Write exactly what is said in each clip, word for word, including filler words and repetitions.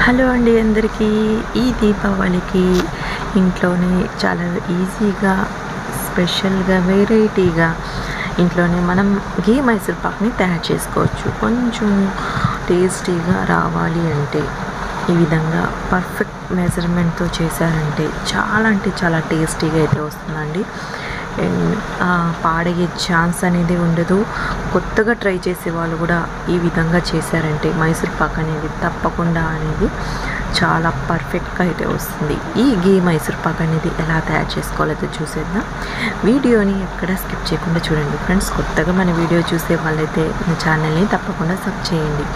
Hello అండి అందరికీ. ఈ దీపావళికి ఇంట్లోనే చాలా ఈజీగా, స్పెషల్గా, వెరైటీగా ఇంట్లోనే మనం ఘీ మైసూర్ పాక్ని తయారు చేసుకోవచ్చు. కొంచెం టేస్టీగా రావాలి అంటే ఈ విధంగా పర్ఫెక్ట్ మెజర్మెంట్తో చేశారంటే చాలా అంటే చాలా టేస్టీగా అయితే వస్తుందండి. అండ్ పాడయ్యే ఛాన్స్ అనేది ఉండదు. కొత్తగా ట్రై చేసే వాళ్ళు కూడా ఈ విధంగా చేశారంటే మైసూర్ పాక్ అనేది తప్పకుండా అనేది చాలా పర్ఫెక్ట్గా అయితే వస్తుంది. ఈ ఘీ మైసూర్ పాక్ అనేది ఎలా తయారు చేసుకోవాలో చూసేద్దాం. వీడియోని ఎక్కడ స్కిప్ చేయకుండా చూడండి ఫ్రెండ్స్. కొత్తగా మన వీడియో చూసే వాళ్ళైతే మన ఛానల్ని తప్పకుండా సబ్ చేయండి.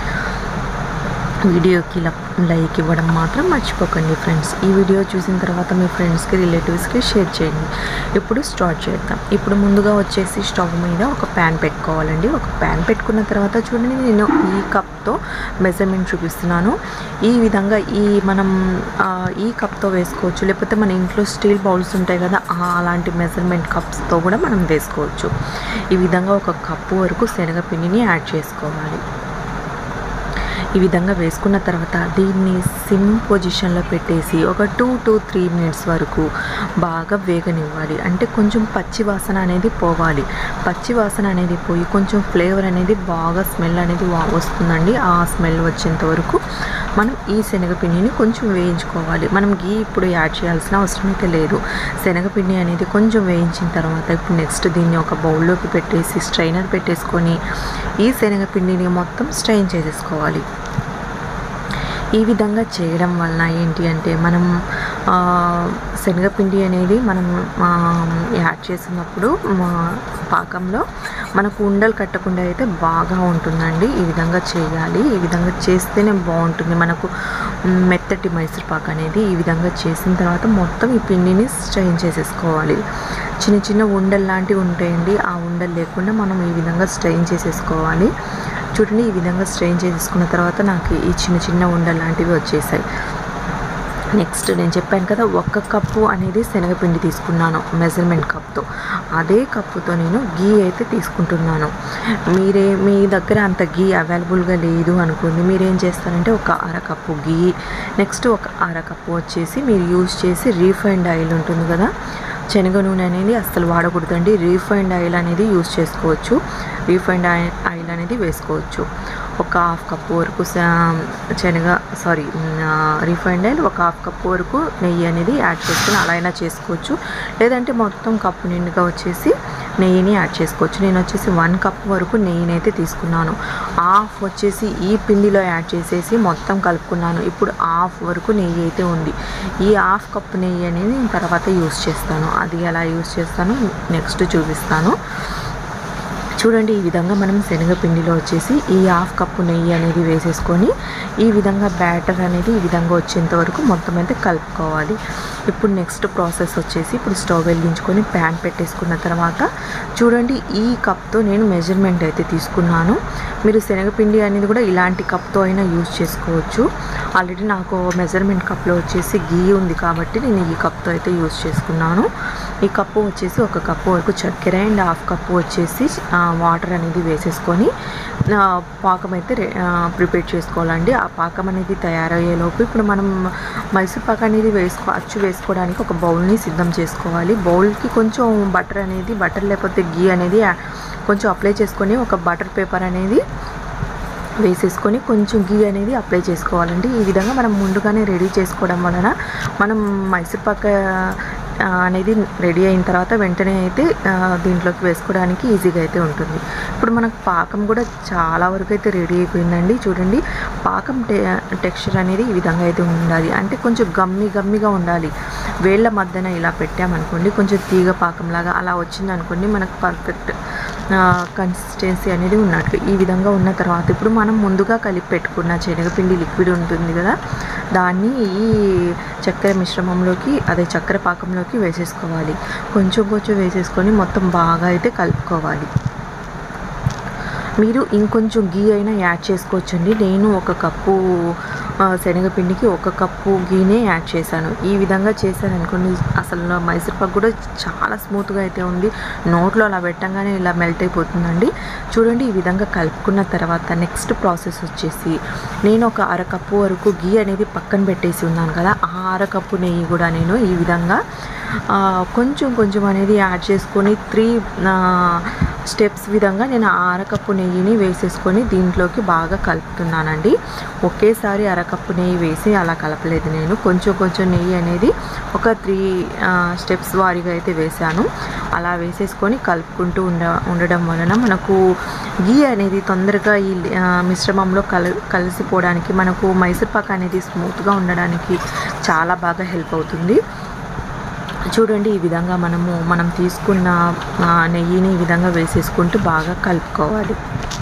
వీడియోకి లైక్ ఇవ్వడం మాత్రం మర్చిపోకండి ఫ్రెండ్స్. ఈ వీడియో చూసిన తర్వాత మీ ఫ్రెండ్స్కి, రిలేటివ్స్కి షేర్ చేయండి. ఇప్పుడు స్టార్ట్ చేద్దాం. ఇప్పుడు ముందుగా వచ్చేసి స్టవ్ మీద ఒక ప్యాన్ పెట్టుకోవాలండి. ఒక ప్యాన్ పెట్టుకున్న తర్వాత చూడండి, నేను ఈ కప్తో మెజర్మెంట్ చూపిస్తున్నాను. ఈ విధంగా ఈ మనం ఈ కప్తో వేసుకోవచ్చు, లేకపోతే మన ఇంట్లో స్టీల్ బౌల్స్ ఉంటాయి కదా, అలాంటి మెజర్మెంట్ కప్స్తో కూడా మనం వేసుకోవచ్చు. ఈ విధంగా ఒక కప్పు వరకు శనగపిండిని యాడ్ చేసుకోవాలి. ఈ విధంగా వేసుకున్న తర్వాత దీన్ని సిమ్ పొజిషన్లో పెట్టేసి ఒక టూ టు త్రీ మినిట్స్ వరకు బాగా వేగనివ్వాలి. అంటే కొంచెం పచ్చి వాసన అనేది పోవాలి. పచ్చి వాసన అనేది పోయి కొంచెం ఫ్లేవర్ అనేది బాగా స్మెల్ అనేది వస్తుందండి. ఆ స్మెల్ వచ్చేంత వరకు మనం ఈ శనగపిండిని కొంచెం వేయించుకోవాలి. మనం ఘీ ఇప్పుడు యాడ్ చేయాల్సిన అవసరం అయితే లేదు. శనగపిండి అనేది కొంచెం వేయించిన తర్వాత ఇప్పుడు నెక్స్ట్ దీన్ని ఒక బౌల్లోకి పెట్టేసి స్ట్రైనర్ పెట్టేసుకొని ఈ శనగపిండిని మొత్తం స్ట్రైన్ చేసేసుకోవాలి. ఈ విధంగా చేయడం వలన ఏంటి అంటే మనం శనగపిండి అనేది మనం యాడ్ చేసినప్పుడు పాకంలో మనకు ఉండలు కట్టకుండా అయితే బాగా ఉంటుందండి. ఈ విధంగా చేయాలి. ఈ విధంగా చేస్తేనే బాగుంటుంది మనకు మెత్తటి మైసూర్ పాక్ అనేది. ఈ విధంగా చేసిన తర్వాత మొత్తం ఈ పిండిని స్ట్రెయిన్ చేసేసుకోవాలి. చిన్న చిన్న ఉండలు లాంటివి ఉంటాయండి, ఆ ఉండలు లేకుండా మనం ఈ విధంగా స్ట్రెయిన్ చేసేసుకోవాలి. చూడండి, ఈ విధంగా స్ట్రెయిన్ చేసేసుకున్న తర్వాత నాకు ఈ చిన్న చిన్న ఉండలు లాంటివి వచ్చేసాయి. నెక్స్ట్ నేను చెప్పాను కదా, ఒక్క కప్పు అనేది శనగపిండి తీసుకున్నాను మెజర్మెంట్ కప్తో. అదే కప్పుతో నేను ఘీ అయితే తీసుకుంటున్నాను. మీరే మీ దగ్గర అంత ఘీ అవైలబుల్గా లేదు అనుకోండి, మీరేం చేస్తారంటే ఒక అరకప్పు ఘీ, నెక్స్ట్ ఒక అరకప్పు వచ్చేసి మీరు యూజ్ చేసి రీఫైండ్ ఆయిల్ ఉంటుంది కదా, శనగ నూనె అనేది అస్సలు వాడకూడదండి. రీఫైండ్ ఆయిల్ అనేది యూజ్ చేసుకోవచ్చు. రీఫైండ్ ఆయిల్ ఆయిల్ అనేది వేసుకోవచ్చు. ఒక హాఫ్ కప్పు వరకు శనగ సారీ రీఫైండ్ ఆయిల్, ఒక హాఫ్ కప్పు వరకు నెయ్యి అనేది యాడ్ చేసుకుని అలా అయినా చేసుకోవచ్చు. లేదంటే మొత్తం కప్పు నిండుగా వచ్చేసి నెయ్యిని యాడ్ చేసుకోవచ్చు. నేను వచ్చేసి వన్ కప్ వరకు నెయ్యిని అయితే తీసుకున్నాను. హాఫ్ వచ్చేసి ఈ పిండిలో యాడ్ చేసేసి మొత్తం కలుపుకున్నాను. ఇప్పుడు హాఫ్ వరకు నెయ్యి అయితే ఉంది. ఈ హాఫ్ కప్ నెయ్యి అనేది తర్వాత యూస్ చేస్తాను. అది ఎలా యూస్ చేస్తాను నెక్స్ట్ చూపిస్తాను. చూడండి, ఈ విధంగా మనం శనగపిండిలో వచ్చేసి ఈ హాఫ్ కప్పు నెయ్యి అనేది వేసేసుకొని ఈ విధంగా బ్యాటర్ అనేది ఈ విధంగా వచ్చేంత వరకు మొత్తం అయితే కలుపుకోవాలి. ఇప్పుడు నెక్స్ట్ ప్రాసెస్ వచ్చేసి ఇప్పుడు స్టవ్ వెలిగించుకొని ప్యాన్ పెట్టేసుకున్న తర్వాత చూడండి, ఈ కప్తో నేను మెజర్మెంట్ అయితే తీసుకున్నాను. మీరు శనగపిండి అనేది కూడా ఇలాంటి కప్తో అయినా యూజ్ చేసుకోవచ్చు. ఆల్రెడీ నాకు మెజర్మెంట్ కప్లో వచ్చేసి ఘీ ఉంది కాబట్టి నేను ఈ కప్తో అయితే యూజ్ చేసుకున్నాను. ఈ కప్పు వచ్చేసి ఒక కప్పు వరకు చక్కెర అండ్ హాఫ్ కప్పు వచ్చేసి వాటర్ అనేది వేసేసుకొని పాకం అయితే ప్రిపేర్ చేసుకోవాలండి. ఆ పాకం అనేది తయారయ్యేలోపు ఇప్పుడు మనం మైసూర్ పాక్ అనేది వేసుకో అచ్చు వేసుకోవడానికి ఒక బౌల్ని సిద్ధం చేసుకోవాలి. బౌల్కి కొంచెం బటర్ అనేది బటర్ లేకపోతే ఘీ అనేది కొంచెం అప్లై చేసుకొని ఒక బటర్ పేపర్ అనేది వేసేసుకొని కొంచెం ఘీ అనేది అప్లై చేసుకోవాలండి. ఈ విధంగా మనం ముందుగానే రెడీ చేసుకోవడం వలన మనం మైసూర్ పాక్ అనేది రెడీ అయిన తర్వాత వెంటనే అయితే దీంట్లోకి వేసుకోవడానికి ఈజీగా అయితే ఉంటుంది. ఇప్పుడు మనకు పాకం కూడా చాలా వరకు అయితే రెడీ అయిపోయిందండి. చూడండి, పాకం టె టెక్స్చర్ అనేది ఈ విధంగా అయితే ఉండాలి. అంటే కొంచెం గమ్మి గమ్మిగా ఉండాలి. వేళ్ళ మధ్యన ఇలా పెట్టామనుకోండి, కొంచెం తీగ పాకంలాగా అలా వచ్చింది అనుకోండి, మనకు పర్ఫెక్ట్ కన్సిస్టెన్సీ అనేది ఉన్నట్లు. ఈ విధంగా ఉన్న తర్వాత ఇప్పుడు మనం ముందుగా కలిపి పెట్టుకున్న శనగపిండి లిక్విడ్ ఉంటుంది కదా, దాన్ని ఈ చక్కెర మిశ్రమంలోకి అదే చక్కెర పాకంలోకి వేసేసుకోవాలి. కొంచెం కొంచెం వేసేసుకొని మొత్తం బాగా అయితే కలుపుకోవాలి. మీరు ఇంకొంచెం ఘీ అయినా యాడ్ చేసుకోవచ్చండి. నేను ఒక కప్పు శనగపిండికి ఒక కప్పు ఘీనే యాడ్ చేశాను. ఈ విధంగా చేశాను అనుకోండి, అసలు మైసూర్ పాక్ కూడా చాలా స్మూత్గా అయితే ఉంది. నోట్లో అలా పెట్టంగానే ఇలా మెల్ట్ అయిపోతుందండి. చూడండి ఈ విధంగా కలుపుకున్న తర్వాత నెక్స్ట్ ప్రాసెస్ వచ్చేసి నేను ఒక అరకప్పు వరకు గీ అనేది పక్కన పెట్టేసి ఉన్నాను కదా, ఆ అరకప్పు నెయ్యి కూడా నేను ఈ విధంగా కొంచెం కొంచెం అనేది యాడ్ చేసుకొని త్రీ స్టెప్స్ విధంగా నేను అరకప్పు నెయ్యిని వేసేసుకొని దీంట్లోకి బాగా కలుపుతున్నానండి. ఒకేసారి అరకప్పు నెయ్యి వేసి అలా కలపలేదు నేను, కొంచెం కొంచెం నెయ్యి అనేది ఒక త్రీ స్టెప్స్ వారీగా అయితే వేసాను. అలా వేసేసుకొని కలుపుకుంటూ ఉండ ఉండడం వలన మనకు గీ అనేది తొందరగా ఈ మిశ్రమంలో కల కలిసిపోవడానికి మనకు మైసూర్ పాక్ అనేది స్మూత్గా ఉండడానికి చాలా బాగా హెల్ప్ అవుతుంది. చూడండి ఈ విధంగా మనము మనం తీసుకున్న నెయ్యిని ఈ విధంగా వేసేసుకుంటూ బాగా కలుపుకోవాలి.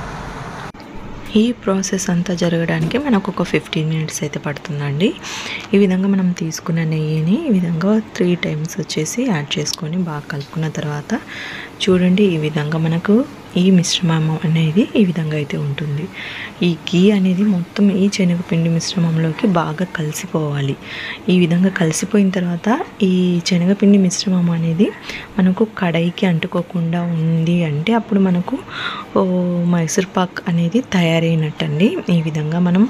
ఈ ప్రాసెస్ అంతా జరగడానికి మనకు ఒక ఫిఫ్టీన్ మినిట్స్ అయితే పడుతుందండి. ఈ విధంగా మనం తీసుకున్న నెయ్యిని ఈ విధంగా త్రీ టైమ్స్ వచ్చేసి యాడ్ చేసుకొని బాగా కలుపుకున్న తర్వాత చూడండి ఈ విధంగా మనకు ఈ మిశ్రమం అనేది ఈ విధంగా అయితే ఉంటుంది. ఈ గీ అనేది మొత్తం ఈ శనగపిండి మిశ్రమంలోకి బాగా కలిసిపోవాలి. ఈ విధంగా కలిసిపోయిన తర్వాత ఈ శనగపిండి మిశ్రమం అనేది మనకు కడాయికి అంటుకోకుండా ఉంది అంటే అప్పుడు మనకు మైసూర్ పాక్ అనేది తయారైనట్టండి. ఈ విధంగా మనం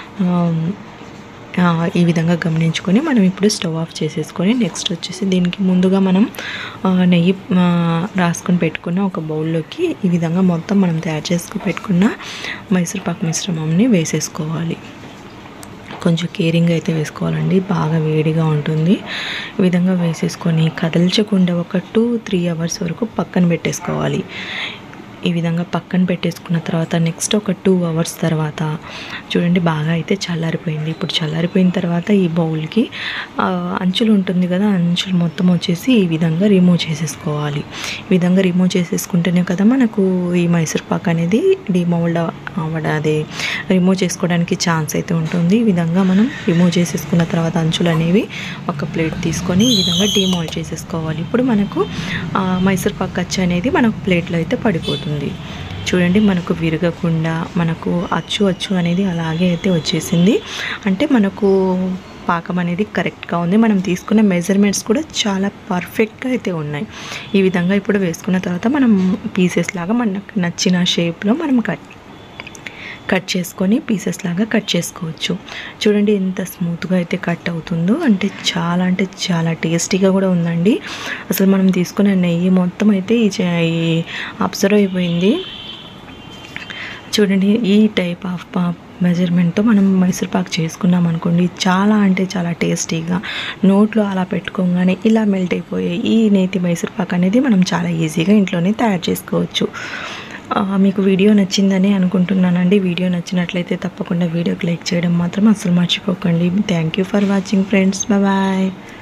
ఈ విధంగా గమనించుకొని మనం ఇప్పుడు స్టవ్ ఆఫ్ చేసేసుకొని నెక్స్ట్ వచ్చేసి దీనికి ముందుగా మనం నెయ్యి రాసుకొని పెట్టుకున్న ఒక బౌల్లోకి ఈ విధంగా మొత్తం మనం తయారు చేసుకుని పెట్టుకున్న మైసూర్ పాక్ మిశ్రమంని వేసేసుకోవాలి. కొంచెం కేరింగ్ అయితే వేసుకోవాలండి, బాగా వేడిగా ఉంటుంది. ఈ విధంగా వేసేసుకొని కదల్చకుండా ఒక టూ త్రీ అవర్స్ వరకు పక్కన పెట్టేసుకోవాలి. ఈ విధంగా పక్కన పెట్టేసుకున్న తర్వాత నెక్స్ట్ ఒక టూ అవర్స్ తర్వాత చూడండి బాగా అయితే చల్లారిపోయింది. ఇప్పుడు చల్లారిపోయిన తర్వాత ఈ బౌల్కి అంచులు ఉంటుంది కదా, అంచులు మొత్తం వచ్చేసి ఈ విధంగా రిమూవ్ చేసేసుకోవాలి. ఈ విధంగా రిమూవ్ చేసేసుకుంటేనే కదా మనకు ఈ మైసూర్ పాక్ అనేది డిమౌల్డ్ అవ్వడం అదే రిమూవ్ చేసుకోవడానికి ఛాన్స్ అయితే ఉంటుంది. ఈ విధంగా మనం రిమూవ్ చేసేసుకున్న తర్వాత అంచులు అనేవి ఒక ప్లేట్ తీసుకొని ఈ విధంగా డిమౌల్డ్ చేసేసుకోవాలి. ఇప్పుడు మనకు మైసూర్ పాక్ అచ్చు అనేది మనకు ప్లేట్లో అయితే పడిపోతుంది. చూడండి మనకు విరగకుండా మనకు అచ్చు అచ్చు అనేది అలాగే అయితే వచ్చేసింది. అంటే మనకు పాకం అనేది కరెక్ట్గా ఉంది. మనం తీసుకున్న మెజర్మెంట్స్ కూడా చాలా పర్ఫెక్ట్గా అయితే ఉన్నాయి. ఈ విధంగా ఇప్పుడు వేసుకున్న తర్వాత మనం పీసెస్ లాగా మనకు నచ్చిన షేప్లో మనం కట్ కట్ చేసుకొని పీసెస్ లాగా కట్ చేసుకోవచ్చు. చూడండి ఎంత స్మూత్గా అయితే కట్ అవుతుందో, అంటే చాలా అంటే చాలా టేస్టీగా కూడా ఉందండి. అసలు మనం తీసుకున్న నెయ్యి మొత్తం అయితే ఈ అబ్జర్వ్ అయిపోయింది. చూడండి ఈ టైప్ ఆఫ్ మెజర్మెంట్తో మనం మైసూర్ పాక్ చేసుకున్నాం అనుకోండి, చాలా అంటే చాలా టేస్టీగా నోట్లో అలా పెట్టుకోగానే ఇలా మెల్ట్ అయిపోయే ఈ నేతి మైసూర్ పాక్ అనేది మనం చాలా ఈజీగా ఇంట్లోనే తయారు చేసుకోవచ్చు. మీకు వీడియో నచ్చిందని అనుకుంటున్నానండి. వీడియో నచ్చినట్లయితే తప్పకుండా వీడియోకి లైక్ చేయడం మాత్రం అసలు మర్చిపోకండి. Thank you for watching friends. Bye bye.